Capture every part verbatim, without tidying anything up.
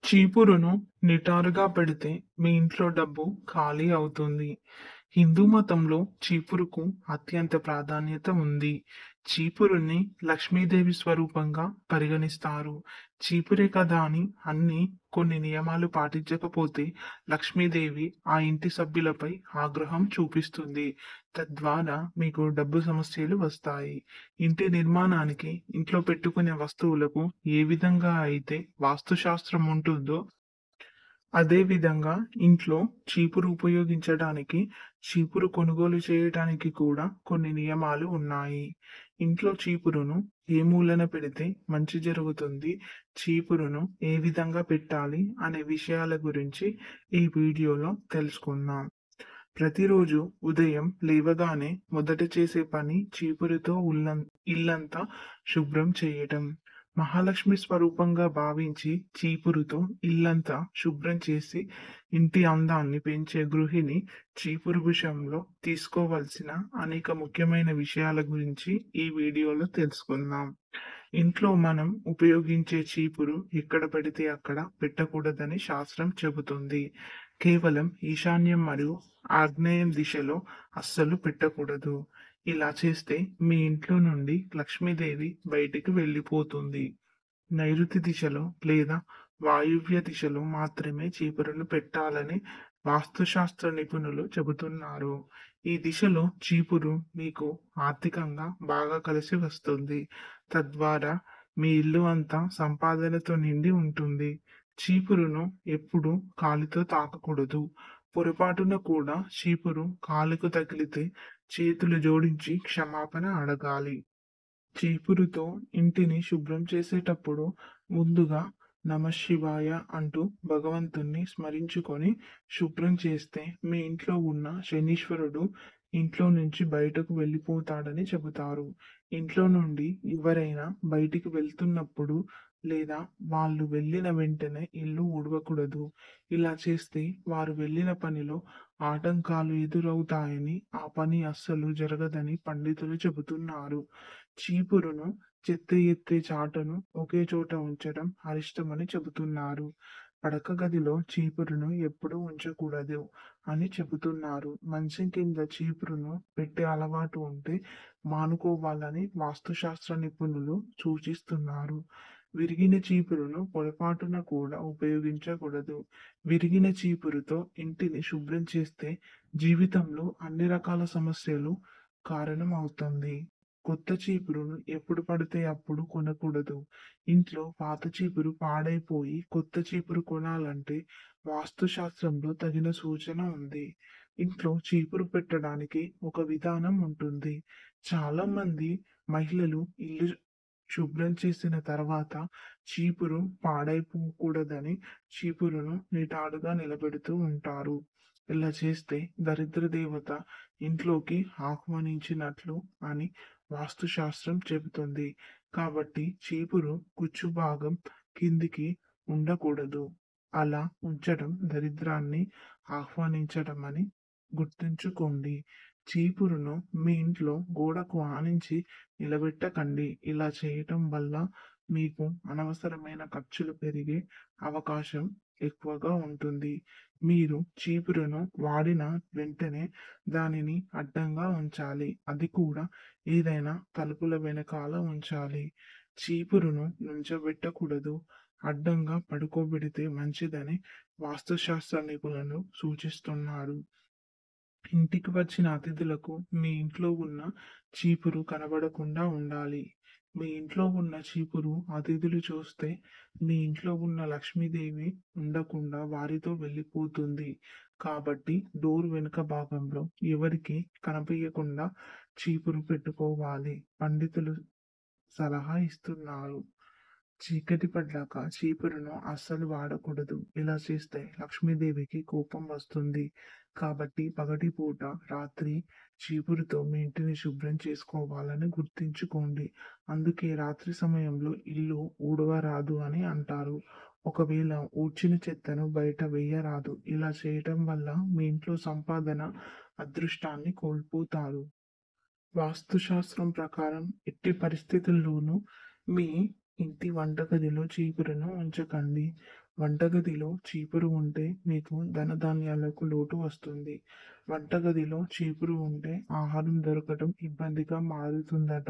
చీపురును నిటారుగా పెడితే మీ ఇంట్లో డబ్బు ఖాళీ అవుతుంది. హిందూ మతంలో చీపురుకు అత్యంత ప్రాధాన్యత ఉంది. చీపురుని లక్ష్మీదేవి స్వరూపంగా పరిగణిస్తారు. చీపురే కదా అని అన్ని కొన్ని నియమాలు పాటించకపోతే లక్ష్మీదేవి ఆ ఇంటి సభ్యులపై ఆగ్రహం చూపిస్తుంది. తద్వారా మీకు డబ్బు సమస్యలు వస్తాయి. ఇంటి నిర్మాణానికి, ఇంట్లో పెట్టుకునే వస్తువులకు ఏ విధంగా అయితే వాస్తుశాస్త్రం ఉంటుందో, అదే విధంగా ఇంట్లో చీపురు ఉపయోగించడానికి, చీపురు కొనుగోలు చేయటానికి కూడా కొన్ని నియమాలు ఉన్నాయి. ఇంట్లో చీపురును ఏ మూలన పెడితే మంచి జరుగుతుంది, చీపురును ఏ విధంగా పెట్టాలి అనే విషయాల గురించి ఈ వీడియోలో తెలుసుకుందాం. ప్రతిరోజు ఉదయం లేవగానే మొదట చేసే పని చీపురుతో ఉల్లం ఇల్లంతా శుభ్రం చేయటం. మహాలక్ష్మి స్వరూపంగా భావించి చీపురుతో ఇల్లంతా శుభ్రం చేసి ఇంటి అందాన్ని పెంచే గృహిణి చీపురు విషయంలో తీసుకోవలసిన అనేక ముఖ్యమైన విషయాల గురించి ఈ వీడియోలో తెలుసుకుందాం. ఇంట్లో మనం ఉపయోగించే చీపురు ఎక్కడ పడితే అక్కడ పెట్టకూడదని శాస్త్రం చెబుతుంది. కేవలం ఈశాన్యం మరియు ఆగ్నేయం దిశలో అస్సలు పెట్టకూడదు. ఇలా చేస్తే మీ ఇంట్లో నుండి లక్ష్మీదేవి బయటికి వెళ్ళిపోతుంది. నైరుతి దిశలో లేదా వాయువ్య దిశలో మాత్రమే చీపురును పెట్టాలని వాస్తుశాస్త్ర నిపుణులు చెబుతున్నారు. ఈ దిశలో చీపురు మీకు ఆర్థికంగా బాగా కలిసి వస్తుంది. తద్వారా మీ ఇల్లు అంతా సంపాదనతో నిండి ఉంటుంది. చీపురును ఎప్పుడూ కాలితో తాకకూడదు. పొరపాటున కూడా చీపురు కాలుకు తగిలితే చేతులు జోడించి క్షమాపణ అడగాలి. చీపురుతో ఇంటిని శుభ్రం చేసేటప్పుడు ముందుగా నమఃశివాయ అంటూ భగవంతుణ్ణి స్మరించుకొని శుభ్రం చేస్తే మీ ఇంట్లో ఉన్న శనీశ్వరుడు ఇంట్లో నుంచి బయటకు వెళ్ళిపోతాడని చెబుతారు. ఇంట్లో నుండి ఎవరైనా బయటికి వెళ్తున్నప్పుడు లేదా వాళ్ళు వెళ్ళిన వెంటనే ఇల్లు ఊడవకూడదు. ఇలా చేస్తే వారు వెళ్ళిన పనిలో ఆటంకాలు ఎదురవుతాయని, ఆ పని అస్సలు జరగదని పండితులు చెబుతున్నారు. చీపురును చెత్త ఎత్తే చాటను ఒకే చోట ఉంచడం అరిష్టమని చెబుతున్నారు. పడక గదిలో చీపురును ఎప్పుడూ ఉంచకూడదు అని చెబుతున్నారు. మంచం కింద చీపురును పెట్టే అలవాటు ఉంటే మానుకోవాలని వాస్తుశాస్త్ర నిపుణులు సూచిస్తున్నారు. విరిగిన చీపురును పొరపాటున కూడా ఉపయోగించకూడదు. విరిగిన చీపురుతో ఇంటిని శుభ్రం చేస్తే జీవితంలో అన్ని రకాల సమస్యలు కారణమవుతుంది. కొత్త చీపురును ఎప్పుడు పడితే అప్పుడు కొనకూడదు. ఇంట్లో పాత చీపురు పాడైపోయి కొత్త చీపురు కొనాలంటే వాస్తుశాస్త్రంలో తగిన సూచన ఉంది. ఇంట్లో చీపురు పెట్టడానికి ఒక విధానం ఉంటుంది. చాలా మంది మహిళలు ఇల్లు శుభ్రం చేసిన తర్వాత చీపురు పాడైపోకూడదని చీపురును నిటారుగా నిలబెడుతూ ఉంటారు. ఇలా చేస్తే దరిద్ర దేవత ఇంట్లోకి ఆహ్వానించినట్లు అని వాస్తుశాస్త్రం చెబుతుంది. కాబట్టి చీపురు కుచ్చు భాగం కిందికి ఉండకూడదు. అలా ఉంచడం దరిద్రాన్ని ఆహ్వానించడం అని గుర్తుంచుకోండి. చీపురును మీ ఇంట్లో గోడకు ఆనించి నిలబెట్టకండి. ఇలా చేయటం వల్ల మీకు అనవసరమైన ఖర్చులు పెరిగే అవకాశం ఎక్కువగా ఉంటుంది. మీరు చీపురును వాడిన వెంటనే దానిని అడ్డంగా ఉంచాలి. అది కూడా ఏదైనా తలుపుల వెనకాల ఉంచాలి. చీపురును నుంచోబెట్టకూడదు. అడ్డంగా పడుకోబెడితే మంచిదని వాస్తుశాస్త్ర నిపుణులు సూచిస్తున్నారు. ఇంటికి వచ్చిన అతిథులకు మీ ఇంట్లో ఉన్న చీపురు కనబడకుండా ఉండాలి. మీ ఇంట్లో ఉన్న చీపురు అతిథులు చూస్తే మీ ఇంట్లో ఉన్న లక్ష్మీదేవి ఉండకుండా వారితో వెళ్ళిపోతుంది. కాబట్టి డోర్ వెనుక భాగంలో ఎవరికి కనిపించకుండా చీపురు పెట్టుకోవాలి. పండితులు సలహా ఇస్తున్నారు. చీకటి పడ్డాక చీపురును అస్సలు వాడకూడదు. ఇలా చేస్తే లక్ష్మీదేవికి కోపం వస్తుంది. కాబట్టి పగటిపూట, రాత్రి చీపురుతో మీ ఇంటిని శుభ్రం చేసుకోవాలని గుర్తుంచుకోండి. అందుకే రాత్రి సమయంలో ఇల్లు ఊడవరాదు అని అంటారు. ఒకవేళ ఊడ్చిన చెత్తను బయట వేయరాదు. ఇలా చేయటం వల్ల మీ ఇంట్లో సంపాదన, అదృష్టాన్ని కోల్పోతారు. వాస్తుశాస్త్రం ప్రకారం ఎట్టి పరిస్థితుల్లోనూ మీ ఇంటి వంటగదిలో చీపురును ఉంచకండి. వంటగదిలో చీపురు ఉంటే మీకు ధనధాన్యాలకు లోటు వస్తుంది. వంటగదిలో చీపురు ఉంటే ఆహారం దొరకటం ఇబ్బందిగా మారుతుందట.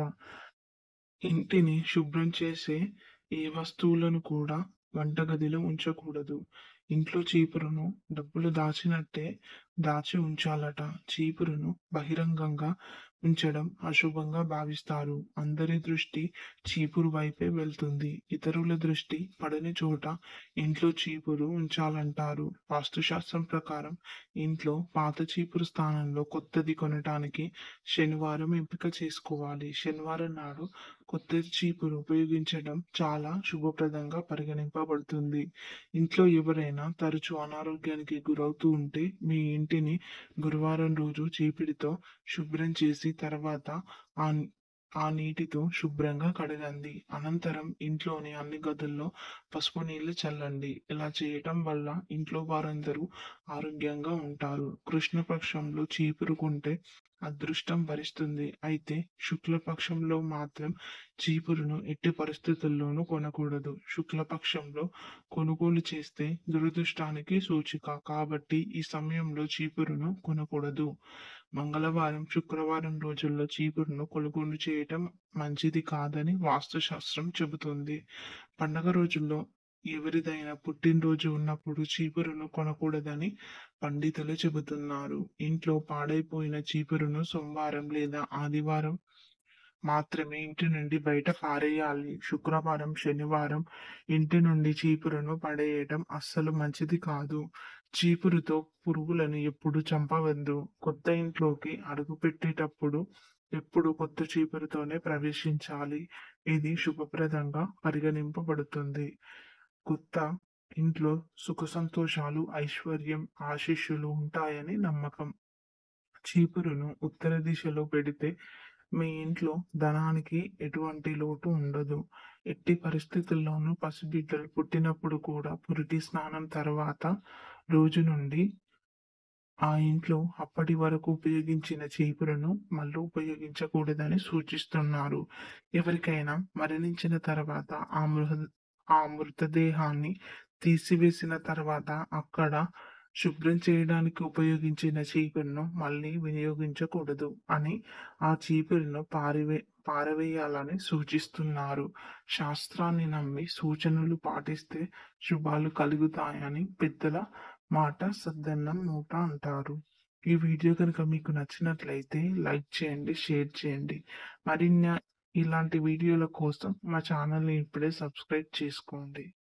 ఇంటిని శుభ్రం చేసే ఏ వస్తువులను కూడా వంటగదిలో ఉంచకూడదు. ఇంట్లో చీపురును డబ్బులు దాచినట్టే దాచి ఉంచాలట. చీపురును బహిరంగంగా ఉంచడం అశుభంగా భావిస్తారు. అందరి దృష్టి చీపురు వైపే వెళ్తుంది. ఇతరుల దృష్టి పడని చోట ఇంట్లో చీపురు ఉంచాలంటారు. వాస్తుశాస్త్రం ప్రకారం ఇంట్లో పాత చీపురు స్థానంలో కొత్తది కొనటానికి శనివారం ఎంపిక చేసుకోవాలి. శనివారం నాడు కొత్త చీపురు ఉపయోగించడం చాలా శుభప్రదంగా పరిగణింపబడుతుంది. ఇంట్లో ఎవరైనా తరచూ అనారోగ్యానికి గురవుతూ ఉంటే మీ ఇంటిని గురువారం రోజు చీపిడితో శుభ్రం చేసి తర్వాత ఆ ఆ నీటితో శుభ్రంగా కడగండి. అనంతరం ఇంట్లోని అన్ని గదుల్లో పసుపు నీళ్లు చల్లండి. ఇలా చేయటం వల్ల ఇంట్లో వారందరూ ఆరోగ్యంగా ఉంటారు. కృష్ణపక్షంలో చీపురుకుంటే అదృష్టం వరిస్తుంది. అయితే శుక్లపక్షంలో మాత్రం చీపురును ఎట్టి పరిస్థితుల్లోనూ కొనకూడదు. శుక్లపక్షంలో కొనుగోలు చేస్తే దురదృష్టానికి సూచిక. కాబట్టి ఈ సమయంలో చీపురును కొనకూడదు. మంగళవారం, శుక్రవారం రోజుల్లో చీపురును కొనుగోలు చేయటం మంచిది కాదని వాస్తుశాస్త్రం చెబుతుంది. పండగ రోజుల్లో ఎవరిదైనా పుట్టినరోజు ఉన్నప్పుడు చీపురును కొనకూడదని పండితులు చెబుతున్నారు. ఇంట్లో పాడైపోయిన చీపురును సోమవారం లేదా ఆదివారం మాత్రమే ఇంటి నుండి బయట పారేయాలి. శుక్రవారం, శనివారం ఇంటి నుండి చీపురును పడేయటం అస్సలు మంచిది కాదు. చీపురుతో పురుగులను ఎప్పుడు చంపవద్దు. కొత్త ఇంట్లోకి అడుగుపెట్టేటప్పుడు ఎప్పుడు కొత్త చీపురుతోనే ప్రవేశించాలి. ఇది శుభప్రదంగా పరిగణింపబడుతుంది. కొత్త ఇంట్లో సుఖ సంతోషాలు, ఐశ్వర్యం, ఆశీస్సులు ఉంటాయని నమ్మకం. చీపురును ఉత్తర దిశలో పెడితే మీ ఇంట్లో ధనానికి ఎటువంటి లోటు ఉండదు. ఎట్టి పరిస్థితుల్లోనూ పసిబిడ్డలు పుట్టినప్పుడు కూడా పురిటి స్నానం తర్వాత రోజు నుండి ఆ ఇంట్లో అప్పటి వరకు ఉపయోగించిన చీపురును మళ్ళీ ఉపయోగించకూడదని సూచిస్తున్నారు. ఎవరికైనా మరణించిన తర్వాత ఆ మృహ ఆ మృతదేహాన్ని తీసివేసిన తర్వాత అక్కడ శుభ్రం చేయడానికి ఉపయోగించిన చీపురును మళ్ళీ వినియోగించకూడదు అని ఆ చీపురును పారివే పారవేయాలని సూచిస్తున్నారు. శాస్త్రాన్ని నమ్మి సూచనలు పాటిస్తే శుభాలు కలుగుతాయని పెద్దల మాట సద్దన్నం మూట అంటారు. ఈ వీడియో కనుక మీకు నచ్చినట్లయితే లైక్ చేయండి, షేర్ చేయండి. మరిన్ని ఇలాంటి వీడియోల కోసం మా ఛానల్ని ఇప్పుడే సబ్స్క్రైబ్ చేసుకోండి.